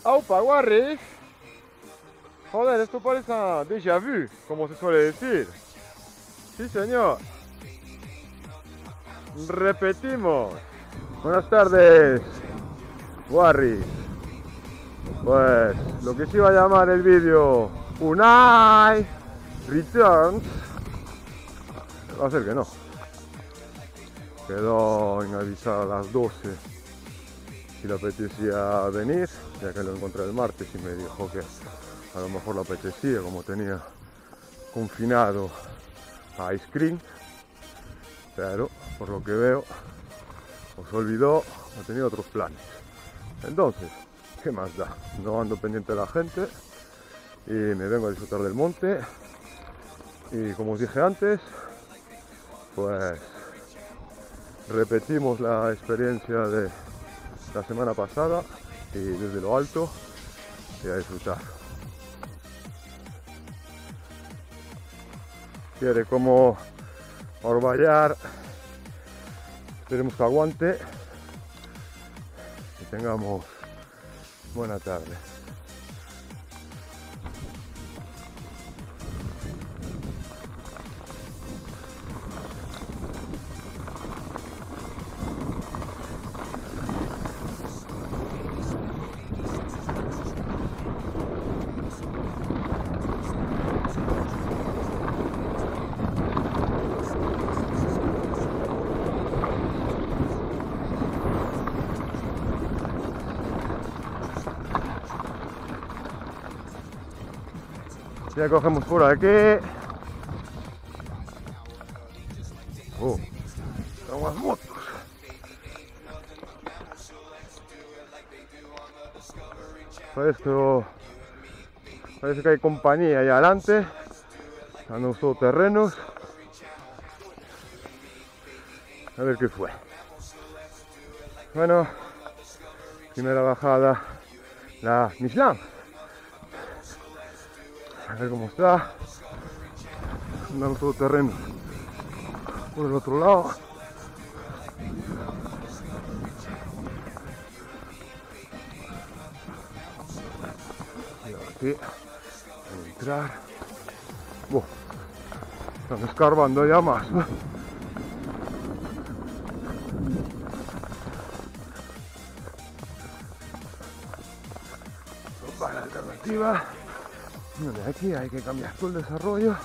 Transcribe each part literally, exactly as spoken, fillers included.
Aupa, Warris. Joder, esto parece un déjà vu, como se suele decir. Sí, señor. Repetimos. Buenas tardes, Warris. Pues lo que se iba a llamar el vídeo Unai Returns, va a ser que no. Quedó inavisada a las doce si le apetecía venir, ya que lo encontré el martes y me dijo que a lo mejor le apetecía, como tenía confinado a Ice Cream, pero por lo que veo os olvidó, ha tenido otros planes. Entonces, ¿qué más da? No ando pendiente de la gente y me vengo a disfrutar del monte. Y como os dije antes, pues repetimos la experiencia de la semana pasada y desde lo alto y a disfrutar. Quiere como orvallar, esperemos que aguante y tengamos buena tarde. Ya cogemos por aquí. Oh, son las motos. Esto parece que hay compañía ahí adelante, dando unos todoterrenos. A ver qué fue. Bueno, primera bajada, la Michelin. A ver cómo está. Andamos todo terreno por el otro lado. Y aquí entrar. Oh, están escarbando ya más, ¿no? Para la alternativa. De aquí hay que cambiar todo el desarrollo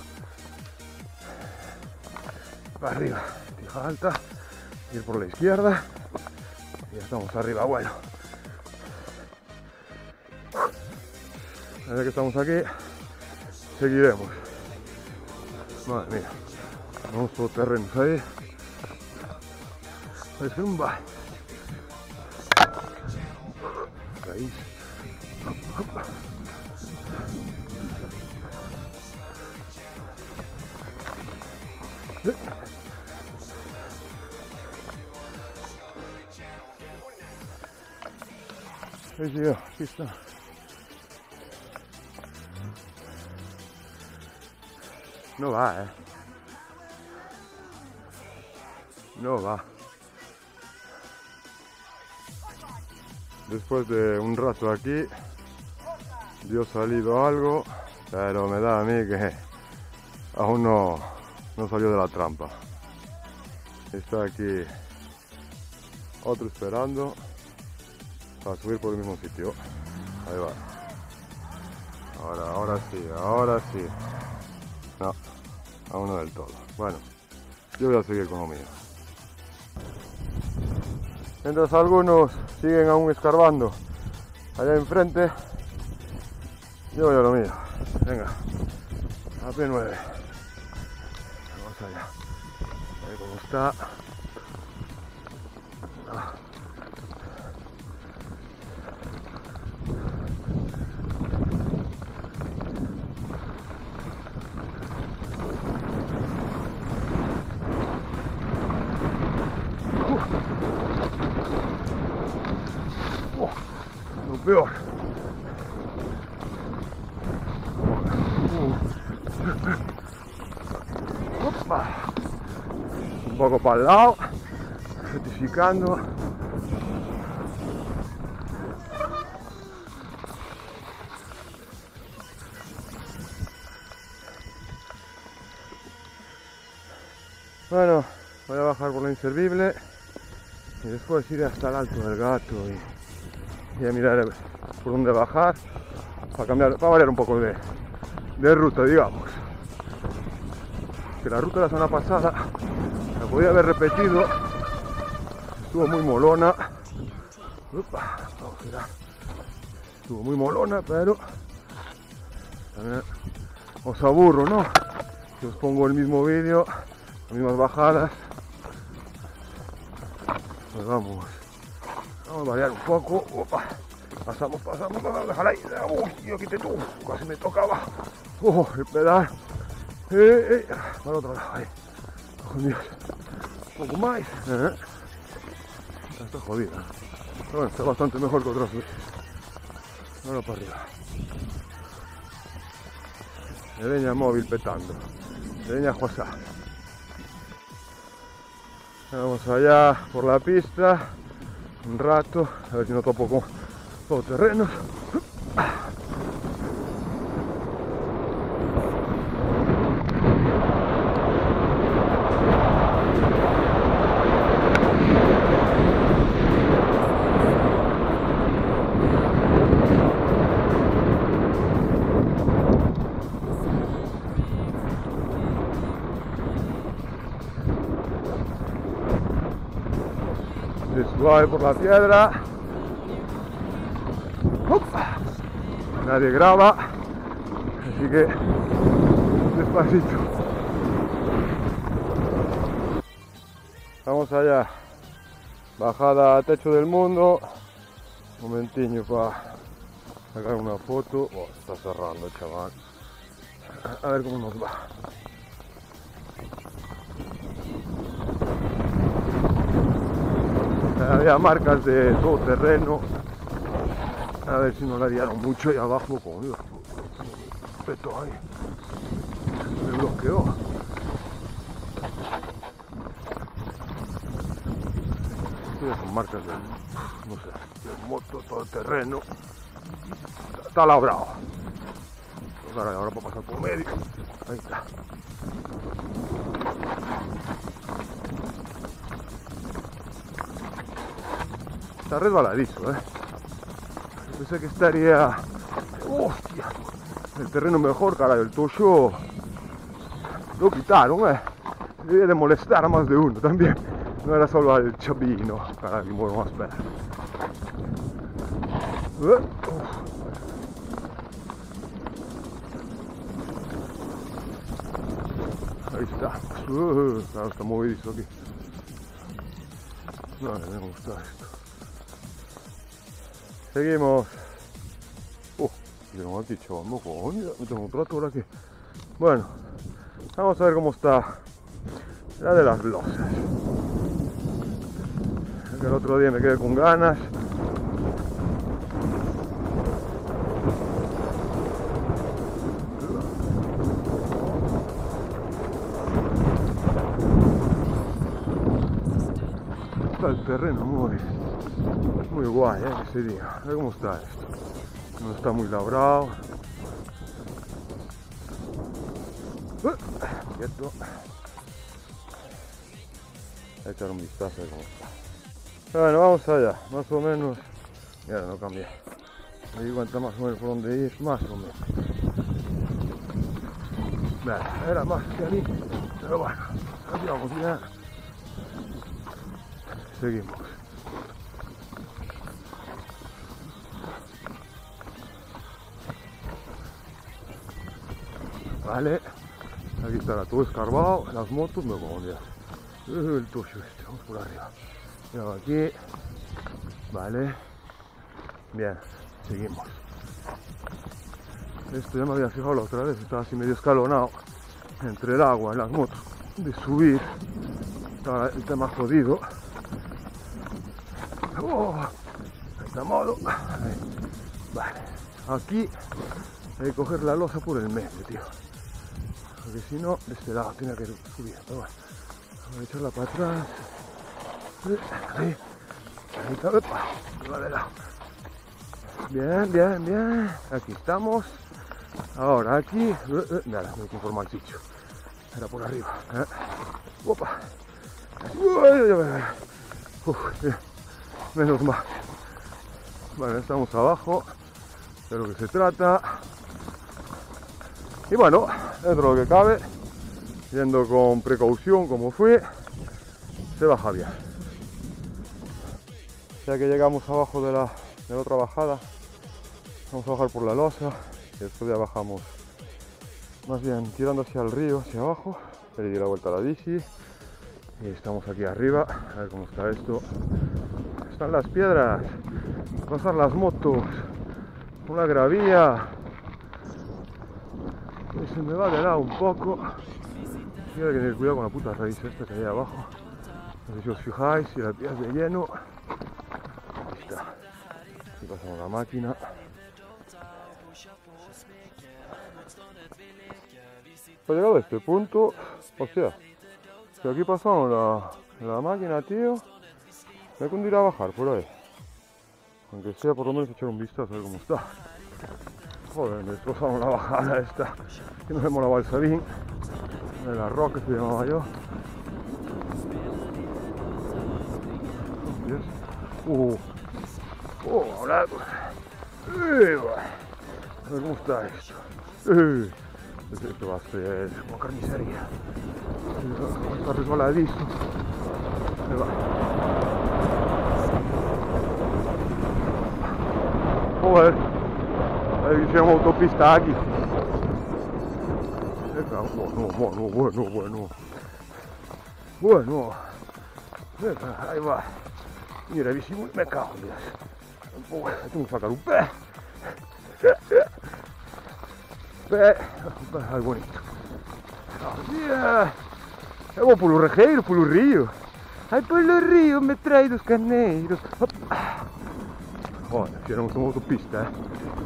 para arriba, tija alta, ir por la izquierda y ya estamos arriba. Bueno, ahora que estamos aquí seguiremos. Madre mía, vamos por terrenos ahí, es un va raíz. Sí, sí, aquí está. No va, eh. No va. Después de un rato aquí, dio salido algo, pero me da a mí que aún no, no salió de la trampa. Está aquí otro esperando para subir por el mismo sitio. Ahí va. Ahora, ahora sí, ahora sí. No, aún no del todo. Bueno, yo voy a seguir con lo mío. Mientras algunos siguen aún escarbando allá enfrente, yo voy a lo mío. Venga, a P nueve. Vamos allá. A ver cómo está. Ah. Peor. Opa. Un poco para el lado, certificando. Bueno, voy a bajar por la Inservible y después iré hasta el Alto del Gato y, y a mirar por dónde bajar para cambiar, para variar un poco de, de ruta, digamos. Que la ruta de la semana pasada la podía haber repetido, estuvo muy molona. Upa, vamos a girar. Estuvo muy molona, pero también os aburro, ¿no? Si os pongo el mismo vídeo, las mismas bajadas, pues vamos, vamos a variar un poco. Opa, pasamos, pasamos, pasamos, déjala ahí. Uy, yo quité tú, casi me tocaba. Oh, el pedal. Eh, eh, para el otro lado, ahí. Oh, Dios. Un poco más. Eh. Está jodida. Pero bueno, está bastante mejor que otras veces. Ahora para arriba. Leña móvil petando. Leña Juasá. Vamos allá por la pista. Un rato. A ver si no topo con todo terreno. Suave por la piedra. ¡Opa! Nadie graba, así que despacito. Vamos allá. Bajada a techo del mundo. Un momentiño para sacar una foto. Oh, está cerrando, chaval. A ver cómo nos va. Había marcas de todo terreno. A ver si no la liaron mucho ahí abajo. Como Dios, peto ahí. Me bloqueó. Estas son marcas de, no sé, de moto, todo terreno. Está, está labrado. Pues ahora, ahora puedo pasar por medio. Ahí está. Está resbaladizo, eh. Pensé que estaría... ¡Hostia! El terreno mejor, caray. El tocho lo quitaron, eh. Debía de molestar a más de uno también. No era solo al chavino. Caray, me muevo más ver. Uh, Ahí está. Uh, claro, está movidizo aquí. No, me gusta esto. Seguimos. Uh, tengo aquí, chaval, no coño, me tengo un rato por aquí. Bueno, vamos a ver cómo está la de las losas. Que el otro día me quedé con ganas. Está el terreno muy... muy guay, eh, ese día. A ver cómo está esto. No está muy labrado. Uh, quieto. Voy a echar un vistazo a ver cómo está. Bueno, vamos allá. Más o menos. Mira, no cambié. Me di cuenta más o menos por dónde ir. Más o menos. Vale, era más que a mí. Pero bueno, aquí vamos bien. Seguimos. Vale, aquí está todo escarbado, las motos me pongo ya. El tuyo este, vamos por arriba. Mira aquí. Vale. Bien, seguimos. Esto ya me había fijado la otra vez, estaba así medio escalonado entre el agua y las motos. De subir, estaba el tema jodido. Oh, de este modo. Vale, aquí hay que coger la losa por el medio, tío. Porque si no, de este lado tiene que subir. Pero bueno, vamos a echarla para atrás. Ahí, ahí está, opa, va de lado. Bien, bien, bien. Aquí estamos. Ahora aquí, mira, me conforma el chicho. Era por arriba. ¿eh? Opa. Uy, uf, bien. Menos mal. Bueno, estamos abajo de lo que se trata. Y bueno, dentro de lo que cabe, yendo con precaución como fue, se baja bien. Ya que llegamos abajo de la, de la otra bajada, vamos a bajar por la losa y después ya bajamos más bien tirando hacia el río, hacia abajo. Le di la vuelta a la bici y estamos aquí arriba, a ver cómo está esto. Están las piedras, pasan las motos, una gravía y se me va de lado un poco. Y hay que tener cuidado con la puta raíz esta que hay abajo. No sé si os fijáis, si la pillas de lleno. Ahí está. Aquí pasamos la máquina. Pues llegado a este punto, hostia, si aquí pasamos la, la máquina, tío, me hay que ir a bajar por ahí. Aunque sea por lo menos echar un vistazo a ver cómo está. Joder, me destrozamos la bajada esta. Que no me molaba el salín. De la roca se llamaba yo. Dios. Uh. Oh, ahora. Uh, a ver cómo está esto. Uh. Esto va a ser como carnicería. Está resbaladizo. Ahí va. Joder. Ahí hicieron autopista aquí. Bueno, bueno, bueno, bueno. Bueno. Ahí va. Mira, bici, me cago en Dios. Tengo que sacar un pé. Pé. Ai, bonito. Yeah. Eu vou pelo regueiro, pelo rio. Ai, pelo rio me trai dos carneiros. Olha, tiramos uma autopista, eh.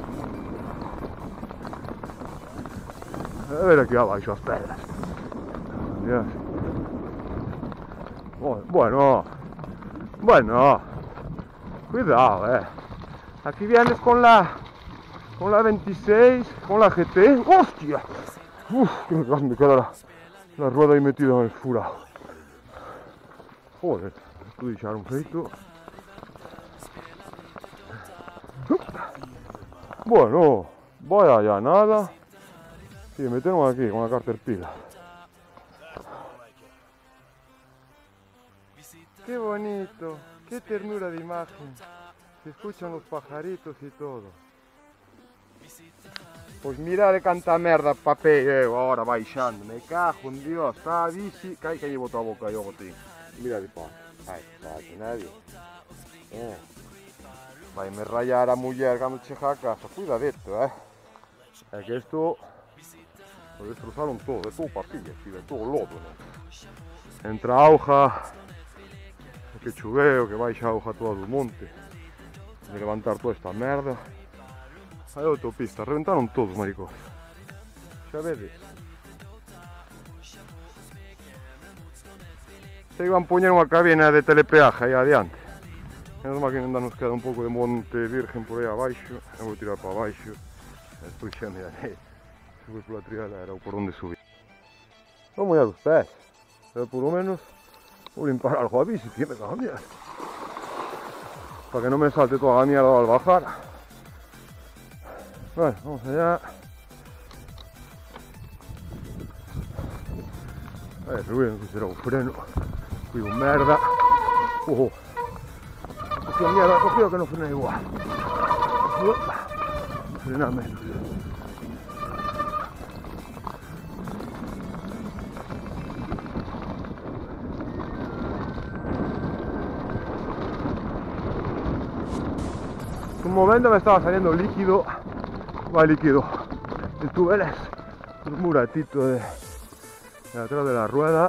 A ver aquí abaixo as pedras. Dios. Bueno. Bueno. Cuidado, eh. Aquí vienes con la... Con la veintiséis, con la G T. ¡Hostia! Uf, que me queda la, la rueda ahí metida en el furado. Joder, esto de echar un feito. Bueno, vaya ya nada. Sí, metemos aquí con la Caterpillar. Qué bonito, qué ternura de imagen. Se escuchan los pajaritos y todo. Pues mira de canta merda papel, eh, ahora baixando, me cago en Dios, está a bici, que hai que llevo toda a boca yo botín. Mira de pon, ai, vai, nadie. Eh. Vai me rayar a muller cando chega a casa, cuidadito, eh. É que isto lo destrozaron todo, de todo papillas y de todo lodo, ¿no? Entra auja, que chuveo, que baixa auja todo do monte, de levantar toda esta merda. Hai autopista, reventaron todos, maricos. Xa vedes. Se iban a poñer unha cabina de telepeaje aí adiante. Menos mal que ainda nos queda un pouco de monte virgen por aí abaixo. Eu vou tirar para abaixo. Despois xa mirarei. Se foi pola triada era o por onde subir. Vou mollar os pés. Pero por lo menos vou limpar algo a bici, que me cago en Dios. Para que non me salte toda a mierda al bajar. Bueno, vamos allá. A ver, Rubén, que será un freno. Cuido merda. Ojo. Cogió mierda, cogió que no frena igual. Frena menos. Un momento me estaba saliendo líquido. Va líquido. El tubel es un muratito de, de atrás de la rueda.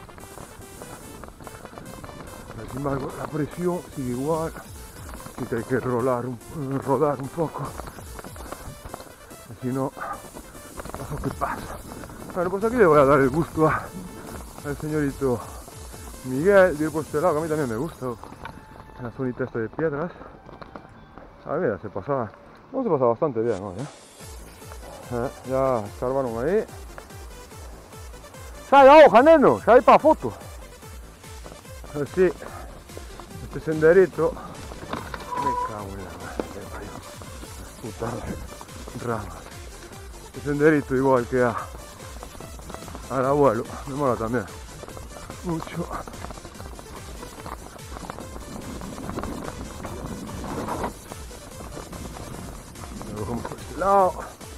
Sin embargo, la presión sigue igual. Así que hay que rolar un, rodar un poco. Si no, pasa que pasa. Bueno, pues aquí le voy a dar el gusto a, al señorito Miguel de ir por este lado, que a mí también me gusta. La zonita esta de piedras. A ver, se pasaba. No se pasa bastante bien, ¿no? ¿Eh? Eh, ya escarbaron ahí. Sai la hoja, neno, sai para foto. Así, este senderito. Me cago en la madre, puta ramas. Este senderito igual que a, al abuelo, me mola también mucho. Lo cogemos por este lado.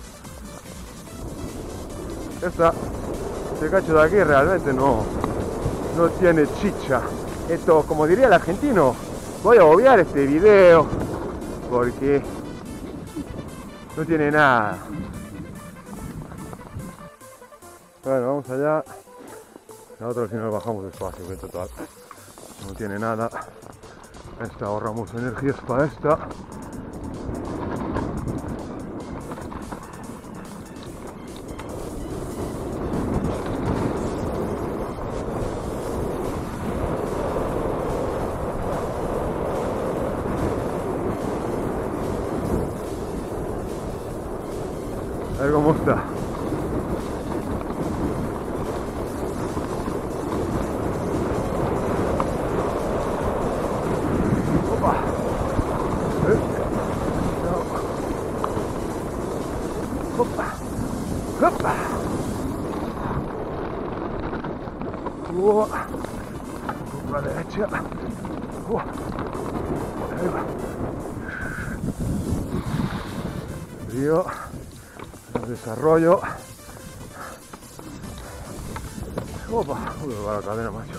Esta, este cacho de aquí realmente no, no tiene chicha. Esto, como diría el argentino, voy a obviar este video porque no tiene nada. Bueno, vamos allá. La otra al final bajamos despacio, que total no tiene nada. Esta ahorramos energías para esta. A ver cómo está. Opa. Eh. No. Opa. Opa. Uah. Por la derecha. Uah. Ahí va. Río. Desarrollo. Opa, uy, va la cadena, macho.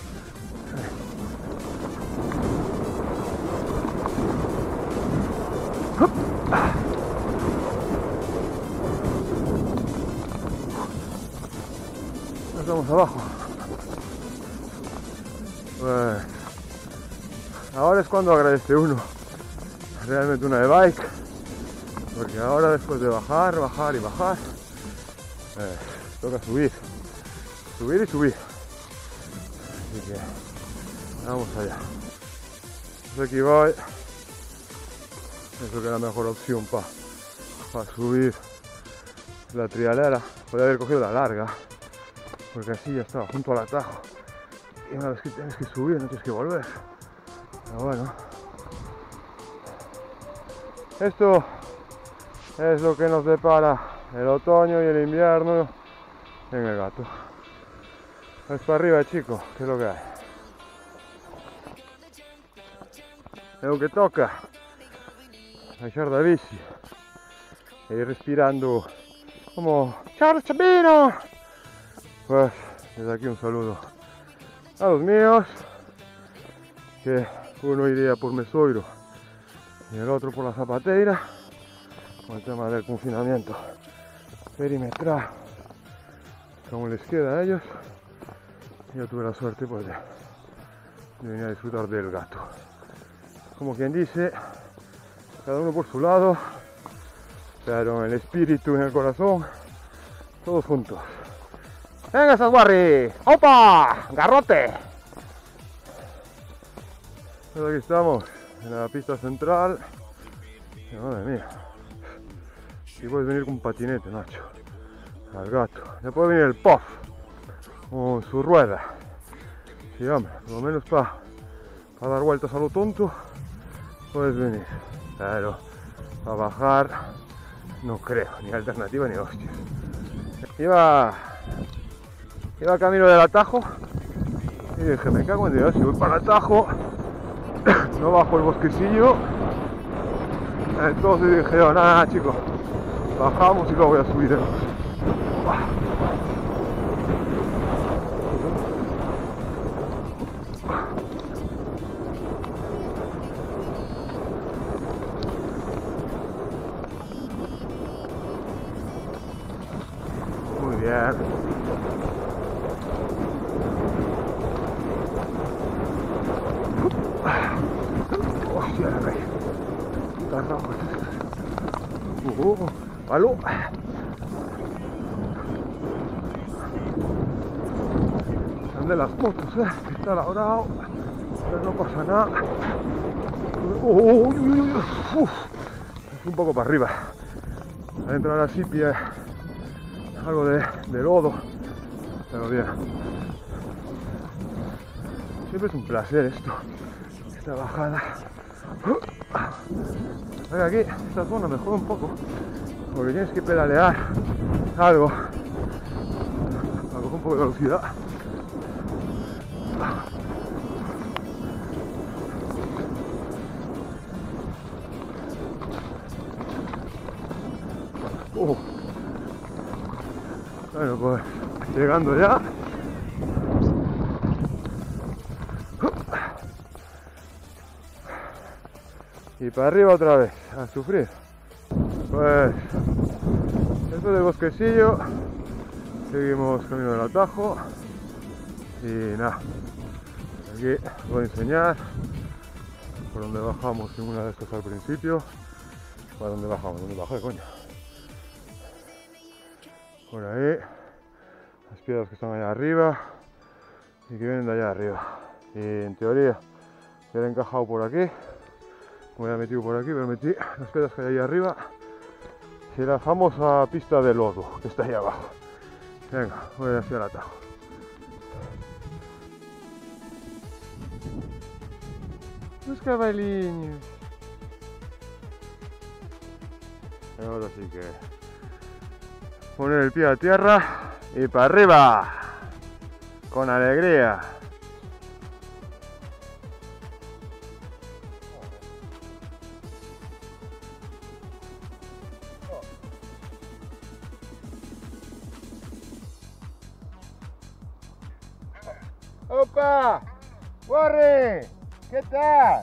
Ya estamos abajo. Pues, ahora es cuando agradece uno realmente una de bike. Porque ahora después de bajar, bajar y bajar, eh, toca subir, subir y subir. Así que vamos allá. Pues aquí voy. Eso que es la mejor opción para pa subir la trialera. Podría haber cogido la larga, porque así ya estaba junto al atajo. Y una vez que tienes que subir, no tienes que volver. Pero bueno, esto es lo que nos depara el otoño y el invierno en el Gato. Es para arriba, chicos, que es lo que hay. Es lo que toca. Dejar la bici e ir respirando como Charles Chapino. Pues desde aquí un saludo a los míos, que uno iría por Mesoiro y el otro por la Zapateira, con el tema del confinamiento perimetral, como les queda a ellos. Yo tuve la suerte pues de, de venir a disfrutar del Gato. Como quien dice, cada uno por su lado, pero en el espíritu y en el corazón, todos juntos. ¡Venga, Sasguarri! ¡Opa! ¡Garrote! Pues aquí estamos, en la pista central. Madre mía. Y puedes venir con un patinete, macho. Al Gato. Ya puede venir el Puff con su rueda. Sí, hombre, por lo menos para pa dar vueltas a lo tonto, puedes venir. Pero para bajar, no creo, ni alternativa ni hostias. Iba, iba camino del atajo y dije, me cago en Dios, si voy para el atajo, no bajo el bosquecillo. Entonces dije, oh, nada, nada, chicos, bajamos y luego voy a subir. ¿eh? Muy bien. Hostia, la rey. Puta rama. Uh, palo. Son de las motos, eh. Está labrado. Pero no pasa nada. Uh, uh, uh, uh, uh. Es un poco para arriba. Adentro de la sipia, algo de, de lodo. Pero bien. Siempre es un placer esto, esta bajada. Aquí, esta zona me jode un poco, porque tienes que pedalear algo para coger un poco de velocidad. Uh. Bueno, pues llegando ya. Y para arriba otra vez, a sufrir. Pues esto del bosquecillo, seguimos camino del atajo. Y nada, aquí os voy a enseñar por donde bajamos en una de estas al principio. ¿Para dónde bajamos? ¿Dónde bajé, coño? Por ahí, las piedras que están allá arriba y que vienen de allá arriba. Y en teoría ya he encajado por aquí. Me había metido por aquí, pero metí las piedras que hay ahí arriba y la famosa pista de lodo que está ahí abajo. Venga, voy hacia el atajo. Los caballiños. Ahora sí que poner el pie a tierra y para arriba con alegría. ¡Opa! ¡Warren! ¿Qué tal?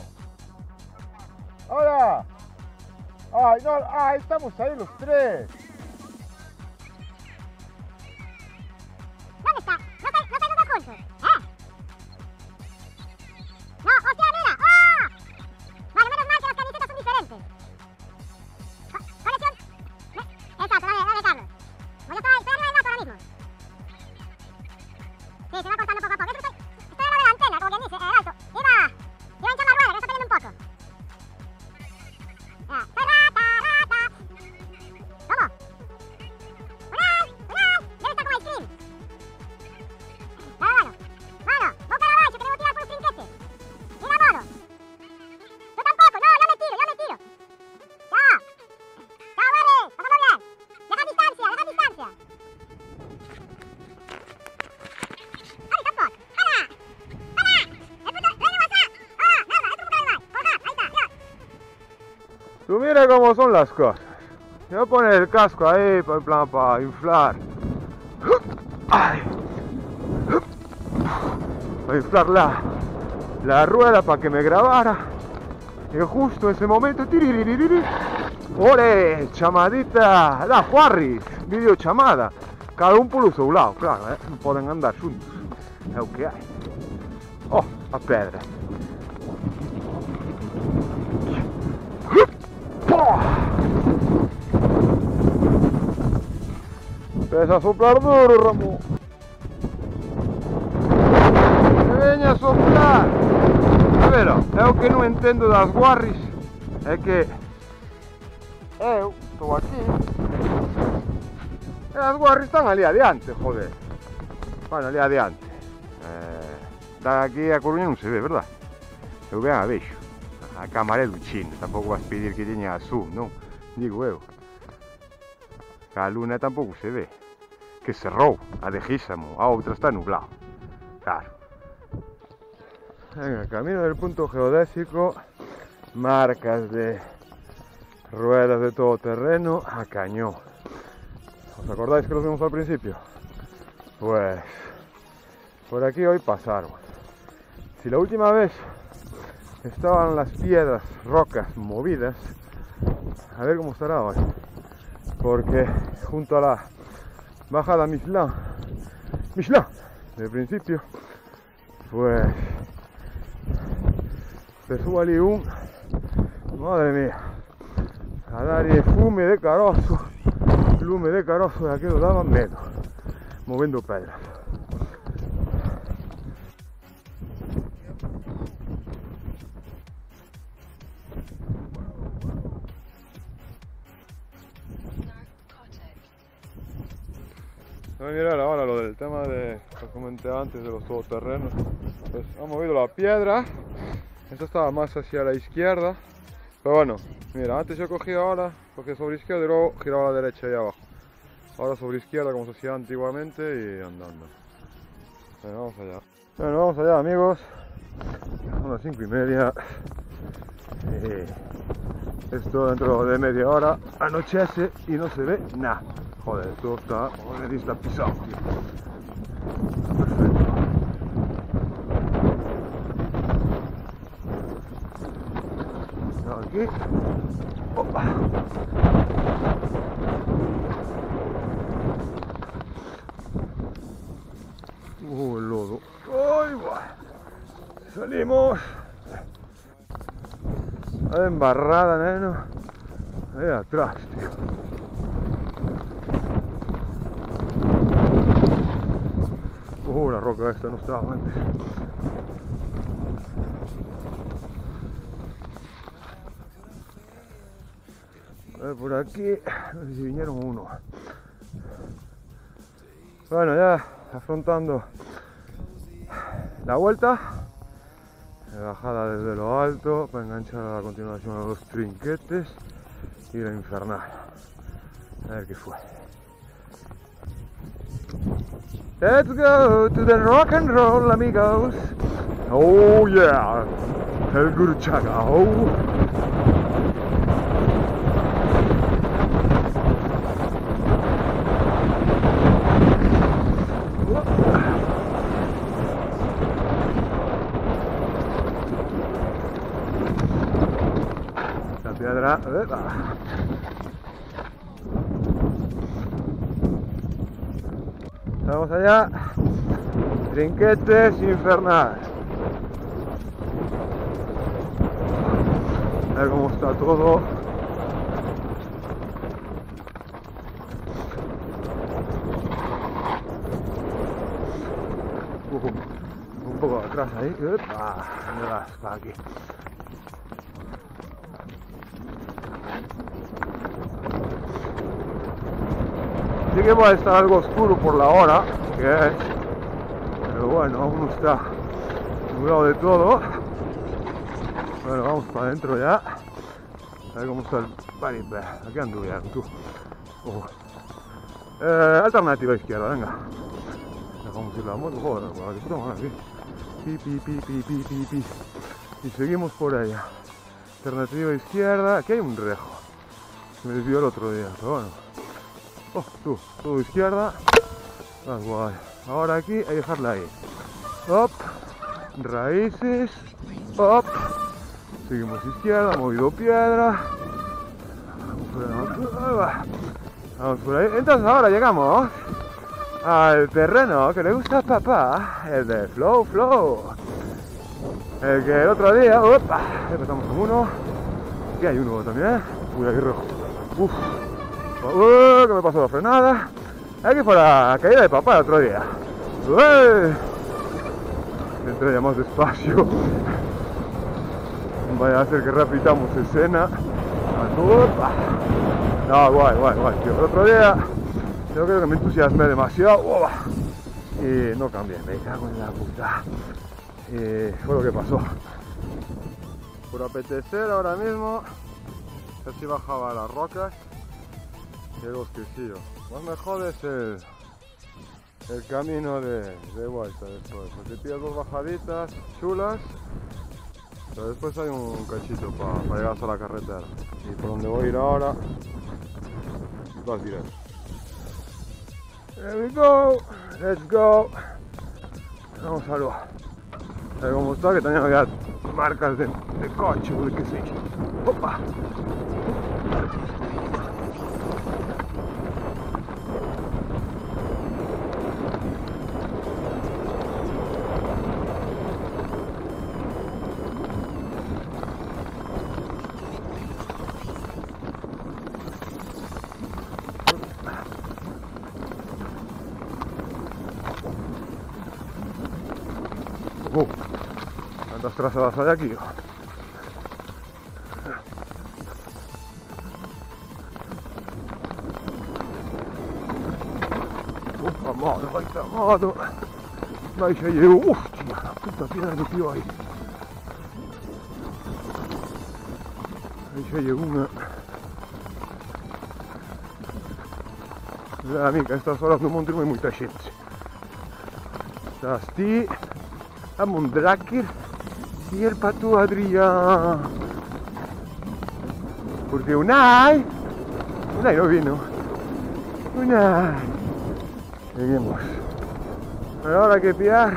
¡Hola! ¡Ay, no! ¡Ah, estamos ahí los tres! ¿Dónde está? ¿No está, no está los dos juntos? ¿Eh? No, hostia, mira. ¡Ah! Vale, menos mal que las camisetas son diferentes. Co- Conexión. Me- Exacto, dale, dale, Carlos. Pues yo estoy, estoy arriba del gato ahora mismo. Sí, se va cortando poco a poco. Estoy, estoy al lado de la antena, como quien dice, el alto. Iba, iba a hinchar la rueda, que está perdiendo un poco. Ya. ¡Rata, rata! ¿Cómo? ¡Unal! ¡Unal! Debe estar con ice cream. Dale, mano. Mano, vos para abajo, que debo tirar por los trinquetes. Mira, modo. Tú tampoco, no, yo me tiro, yo me tiro. Chao. Chao, vale, pasamos bien. Deja distancia, deja distancia. ¡Ay, tampoco! ¡Hala! ¡Hala! ¡El puto! ¡Ven, WhatsApp! ¡Ah, nada! ¡Esto es un poco de mal! ¡Colgad! Ahí está, ya. Tú mira cómo son las cosas. Voy a poner el casco ahí para, en plan, para inflar. Ay. Para inflar la, la rueda para que me grabara. Y justo en ese momento. ¡Tiriririri! ¡Ole! Chamadita da Juarris! Videochamada. Cada un polo seu lado, claro, eh? Non poden andar xuntos. É o que hai. Oh, a pedra. Empeza a soplar duro, Ramón. Que veña a soplar. A ver, é o que non entendo das guarris. É que eu estou aquí e as guarris están ali adiante, joder. Bueno, ali adiante. Eh, da aquí a Coruña non se ve, verdad? Eu ben a vexo. A cámara é do chino, tampouco vas pedir que teña zoom, non? Digo eu. A luna tampouco se ve. Que cerrou, a de Gísamo, a outra está nublado. Claro. En el camino del punto geodésico, marcas de ruedas de todo terreno a cañón. ¿Os acordáis que los vimos al principio? Pues por aquí hoy pasaron. Si la última vez estaban las piedras, rocas movidas, a ver cómo estará hoy. Porque junto a la bajada Michelin, Michelin, de principio, pues se sube ali un, madre mía, a darlle fume de carozo, lume de carozo, de aquello daba medo, movendo pedras. Voy a mirar ahora lo del el tema de, lo comenté antes, de los todoterrenos, pues ha movido la piedra. Esta estaba más hacia la izquierda, pero bueno, mira, antes yo cogía ahora, cogía sobre izquierda y luego giraba a la derecha ahí abajo. Ahora sobre izquierda como se hacía antiguamente y andando. Bueno, vamos allá. Bueno, vamos allá, amigos. Son las cinco y media. Y esto dentro de media hora anochece y no se ve nada. Joder, esto está, joder, está pisado, tío. Está perfecto. Aquí. Opa. Uh, el lodo. ¡Ay, va! Salimos. Hay embarrada, neno. Ahí atrás, tío. Uh, la roca esta no estaba antes. A ver, por aquí, no sé si vinieron uno. Bueno, ya afrontando la vuelta, bajada desde lo alto para enganchar a continuación a los trinquetes y la infernal. A ver qué fue. Let's go to the rock and roll, amigos. Oh yeah, el Gurchaga. Oh. La piedra. Vamos allá. Trinquetes infernal. A ver cómo está todo. Uh, un poco atrás ahí. Epa, para aquí. Sí que va a estar algo oscuro por la hora que es, pero bueno, uno está nublado de todo. Bueno, vamos para adentro ya. A ver cómo está el paripé. Aquí anduvieron, tú. Uh. Eh, alternativa izquierda, venga. Vamos a ir la moto, joder, para que puta madre, pi, pi, pi, pi, pi, pi, pi. Y seguimos por ella. Alternativa izquierda, aquí hay un rejo. Me desvió el otro día, pero bueno. Oh, tú, todo izquierda. Ah, guay. Ahora aquí hay que dejarla ahí. Hop. Raíces. Hop. Seguimos izquierda, movido piedra. Vamos por ahí. Vamos por ahí. Entonces ahora llegamos al terreno que le gusta a papá. El de Flow Flow. El que el otro día. Opa. Empezamos con uno. Aquí hay uno también. Uy, aquí rojo. Uf. Uh, que me pasó la frenada. Aquí fue la caída de papá el otro día. Uy. Entré ya más despacio. Vaya a ser que repitamos escena. Upa. No, guay, guay, guay, tío. El otro día yo creo que me entusiasmé demasiado. Upa. Y no cambié, me cago en la puta. Y fue lo que pasó. Por apetecer ahora mismo, casi bajaba las rocas. Qué bosquecillo. Más me jode es el, el camino de, de vuelta después, porque pillas dos bajaditas chulas, pero después hay un cachito para pa llegar hasta la carretera. Y por donde voy a ir ahora, vas directo. Here we go, let's go. Vamos a lo. A ver cómo está, que también había marcas de, de coche o de qué sé yo. Opa. Uh, ¿cuántas trazadas hay aquí? Uh, vamos. vai tamodo. Vai se llevo. Hostia, la puta piedra que tío ahí. Ahí se llevó una. La amica, estas horas no monterme muita gente. Sti a Mondraker y el pato Adrián. Porque Unai, Unai no vino. Unai. Seguimos. Pero ahora hay que pillar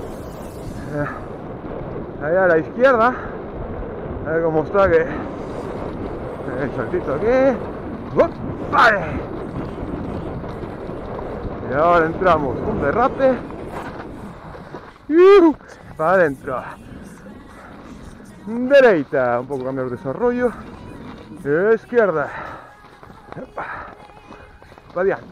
eh, allá a la izquierda. A ver cómo está que el saltito aquí. ¡Vale! Y ahora entramos un derrape. ¡Uh! Para adentro. Derecha, un poco cambiar el desarrollo. Izquierda. Para adelante.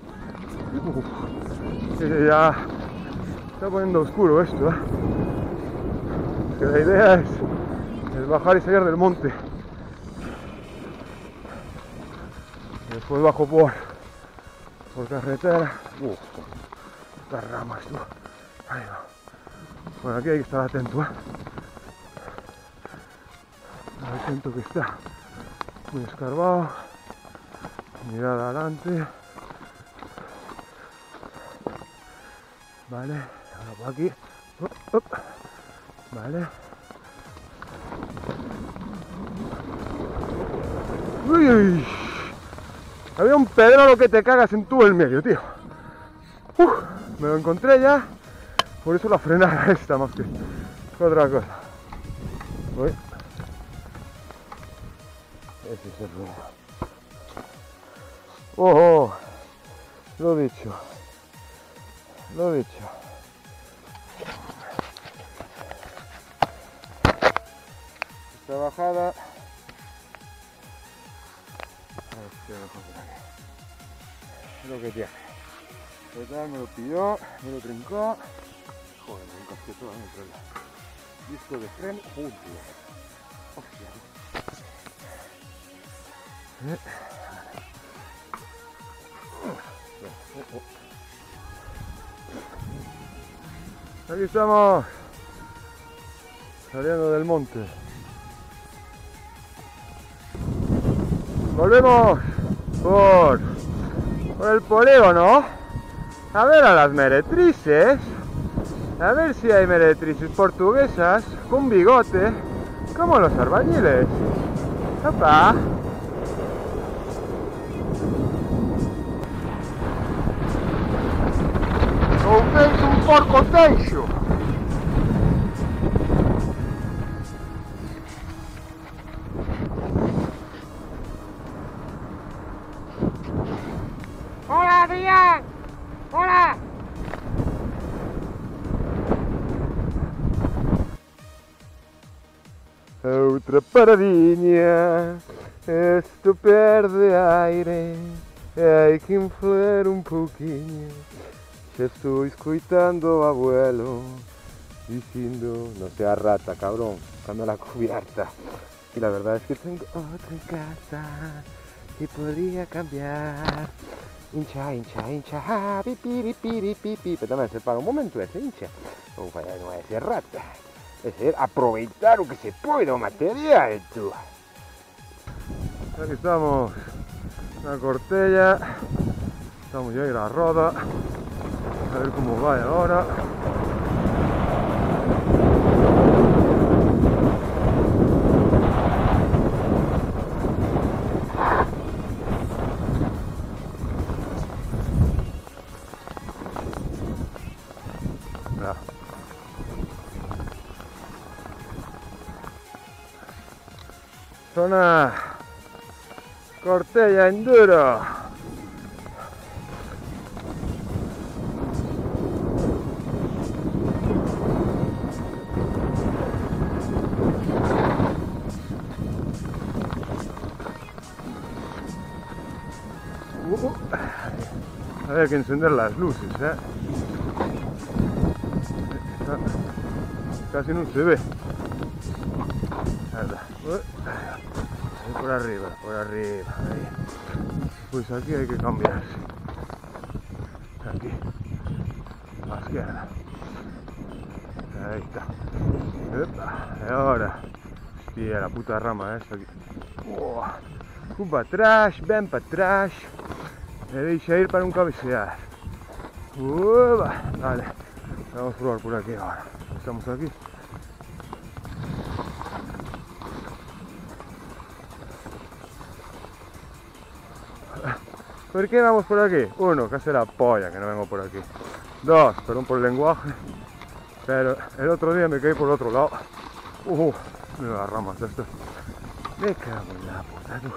Uh, ya está poniendo oscuro esto, ¿eh? Es que la idea es, es bajar y salir del monte. Y después bajo por, por carretera. Uh, las ramas, tú. Ahí va. Bueno, aquí hay que estar atento, ¿eh? Atento que está muy escarbado. Mirada adelante. Vale, ahora por aquí. Up, up. Vale. Uy, uy. Había un pedrolo que te cagas en tú el medio, tío. Uf, me lo encontré ya. Por eso la frenada esta más que otra cosa. Uy. Ese es el ruido. Oh, oh, lo dicho. Lo dicho. Esta bajada. A ver si lo cojo por aquí. Es lo que tiene. Total, me lo pilló, me lo trincó. Joder, me encasqué todo dentro del disco de freno. Joder. Hostia. Eh. Oh, oh. Aquí estamos saliendo del monte. Volvemos por, por el polígono a ver a las meretrices, a ver si hay meretrices portuguesas con bigote como los albañiles. ¡Opa! Ou fez un porco teixo. Hola, Adrián. Hola. Outra paradinha. Esto perde aire. Hay que inflar un pouquinho. Ya estoy escuchando abuelo diciendo no sea rata, cabrón, buscando la cubierta. Y la verdad es que tengo otra en casa que podría cambiar. Hincha, hincha, hincha, pipi, pipi, pipi. Pero también se para un momento ese hincha. No, no es ser rata, es ser aprovechar lo que se puede, material, tú. Aquí estamos, la Cortella, estamos ya en la roda. A ver cómo va ahora. Ya. Zona Cortella Enduro. Hay que encender las luces, ¿eh? Está, casi no se ve. Ahí por arriba, por arriba. Ahí. Pues aquí hay que cambiarse. Aquí. la izquierda. Ahí está. Epa. Y ahora. Hostia, la puta rama esta aquí. Oh. Un para atrás, ven para atrás. Me deixa ir para un cabecear. Uva. Vale. Vamos a probar por aquí ahora. Estamos aquí. ¿Por qué vamos por aquí? Uno, que hace la polla que no vengo por aquí. Dos, perdón por el lenguaje, pero el otro día me caí por el otro lado. Uh, mira las ramas estas. Me cago en la puta, tú.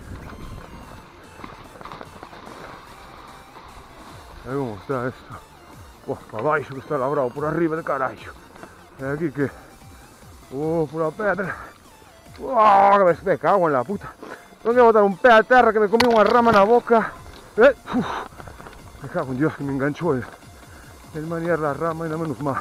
A ver cómo está esto. Oh, para abaixo que está labrado, por arriba de carajo. Y aquí que... Uh, pura pedra. Oh, que me, me cago en la puta. Tengo que botar un pé a terra que me comí una rama en la boca. Eh, uf, me cago en Dios que me enganchó el, el maniar la rama y no menos más.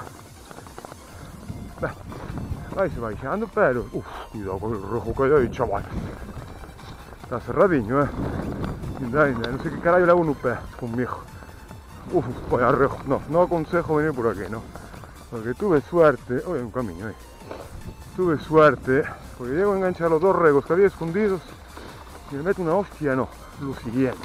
Vai se baixando, pero... Uf, cuidado con el rojo que hay ahí, chaval. Está cerradiño, eh. Inda, inda, no sé qué carajo le hago en un pé conmigo. Uf, vaya rejo. No, no aconsejo venir por aquí, no. Porque tuve suerte... Oh, hay un camino ahí. Tuve suerte porque llego a enganchar los dos regos que había escondidos y me meto una hostia, no, lo siguiente.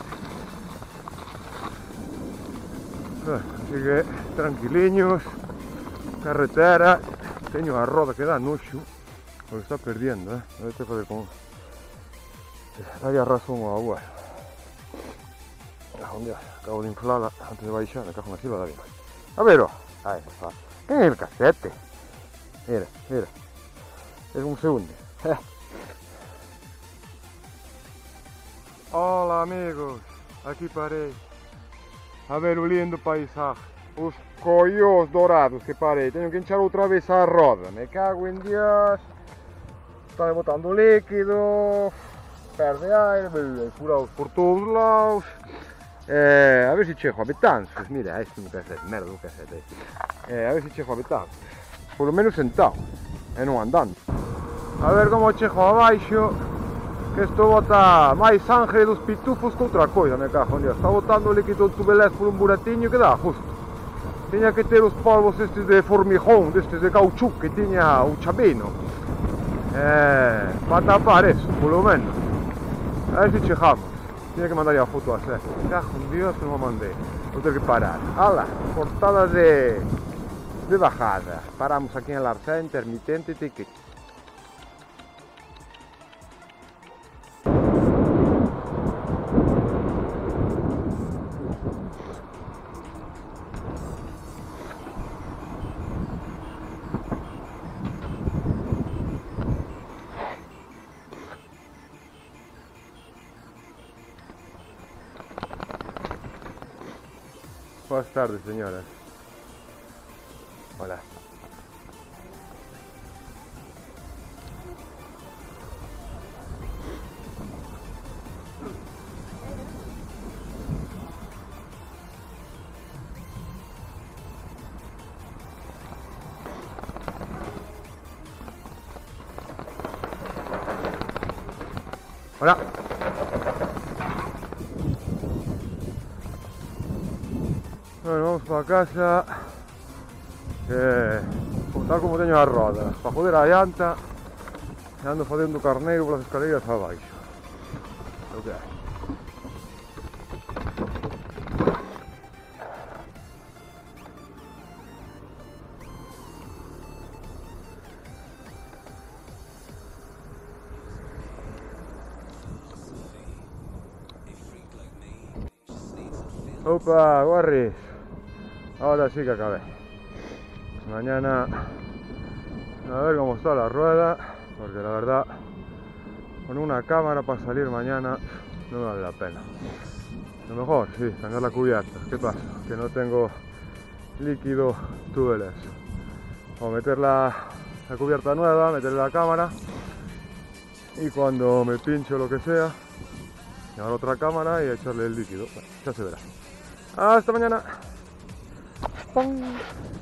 Así que tranquiliños, carretera, teño a roda que dá noxo, porque está perdiendo, eh. Debe ter fazer con... Dalle razón ao abuelo. Acabo de inflarla antes de baixar, me cago en la silva da bien. A ver, ahí está. En el casete. Mira, mira. Es un segundo. Hola amigos, aquí parei. A ver o lindo paisaje. Os collos dorados que parei. Tengo que hinchar outra vez a roda. Me cago en Dios. Está botando líquido. Perde aire. Furados por todos lados. Eh, a ver si chejo a betanzos. Mira, este é un casete. Merda, un casete. Eh, a ver si chejo a betanzos. Por lo menos sentado. E non andando. A ver como chejo abaixo, que isto bota máis sangre dos pitufos que outra coisa, me cago en Dios. Está botando o líquido de tubelés por un buratiño que dá justo. Tiña que ter os polvos estes de formijón, destes de cauchú que tiña o chabino. Eh, para tapar eso, polo menos. A ver si chejamos. Tiña que mandar a foto a ser. Me cago en Dios que non a mandei. Vou ter que parar. Ala, cortada de... de bajada. Paramos aquí en el arcén, intermitente, ticket. Buenas tardes, señoras. Hola. Hola. Bueno, vamos para casa. Eh, tal como teño as rodas, para joder a llanta, e ando facendo carneiro polas escaleiras abaixo. O que hai? Opa, guarris. Ahora sí que acabé. Mañana a ver cómo está la rueda, porque la verdad con una cámara para salir mañana no me vale la pena. Lo mejor, sí, cambiar la cubierta. ¿Qué pasa? Que no tengo líquido tubeless. O meter la, la cubierta nueva, meterle la cámara y cuando me pincho lo que sea, llevar otra cámara y echarle el líquido. Bueno, ya se verá. Hasta mañana. ¡Pum!